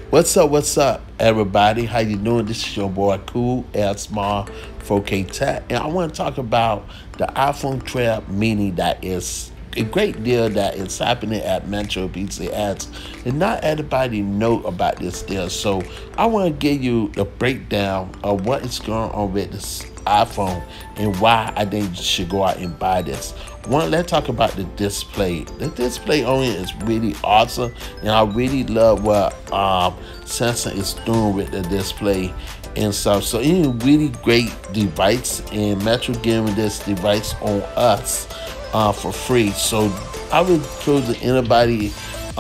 What's up, everybody? How you doing? This is your boy Cool L Small 4K Tech, and I want to talk about the iPhone 12 Mini that is a great deal that is happening at Metro PCS, and not everybody know about this deal. So I want to give you the breakdown of what is going on with this iPhone and why I think you should go out and buy this. One, let's talk about the display. The display on it is really awesome, and I really love what Samsung is doing with the display and stuff. So it's a really great device, and Metro giving this device on us for free. So I would encourage anybody,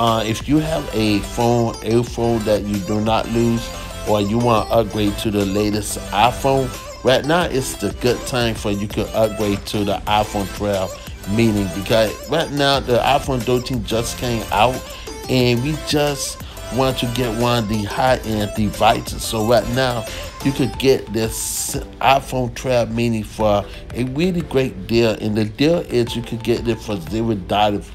if you have a phone that you do not lose, or you want to upgrade to the latest iPhone, right now it's the good time for you to upgrade to the iPhone 12 Mini, because right now the iPhone 13 just came out, and we just want to get one of the high-end devices. So right now you could get this iPhone 12 Mini for a really great deal, and the deal is you could get it for $0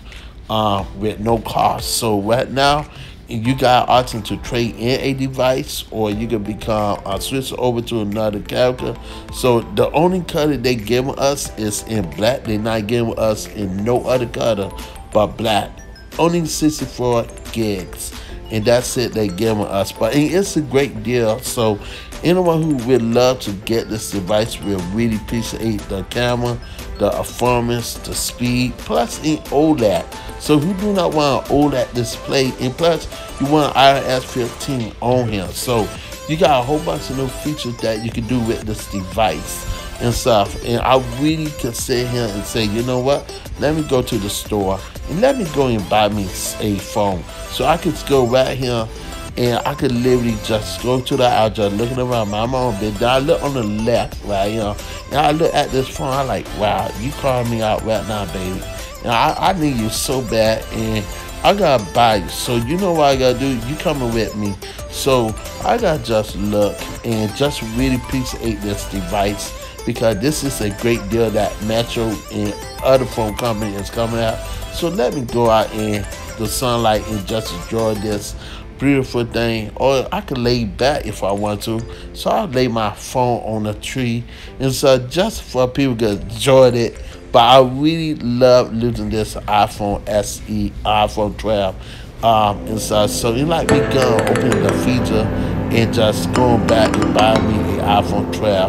with no cost. So right now you got an option to trade in a device, or you can become switch over to another character. So the only color they giving us is in black. They're not giving us in no other color but black. Only 64 gigs, and that's it they giving us. But it's a great deal. So anyone who would love to get this device will really appreciate the camera, the performance, the speed, plus in OLED. So who do not want an OLED display, and plus you want iOS 15 on here. So you got a whole bunch of new features that you can do with this device and stuff. And I really could sit here and say, you know what, let me go to the store and let me go and buy me a phone. So I could go right here, and I could literally just go to the aisle, just looking around my own bed. Then I look on the left right here, and I look at this phone. I like, wow, you calling me out right now, baby. And I need you so bad, and I gotta buy you. So you know what I gotta do? You coming with me. So I gotta just look and just really appreciate this device, because this is a great deal that Metro and other phone company is coming out. So let me go out in the sunlight and just enjoy this beautiful thing. Or I could lay back if I want to. So I'll lay my phone on a tree, and so just for people to enjoy it. But I really love using this iPhone SE, iPhone 12, and so it like me going opening the feature and just going back and buying me an iPhone 12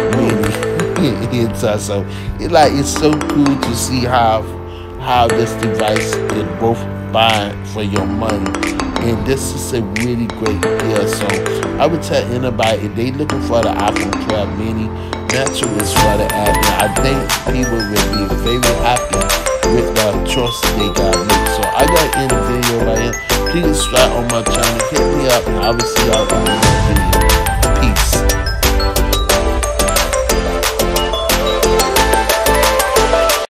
Mini. So it's so cool to see how this device is both buying for your money, and this is a really great deal. So I would tell anybody, if they looking for the iPhone 12 Mini, Metro is for the ad. I think people will be very happy with the choice they got made. So I got in the video right here. Please subscribe on my channel, hit me up, and I will see y'all.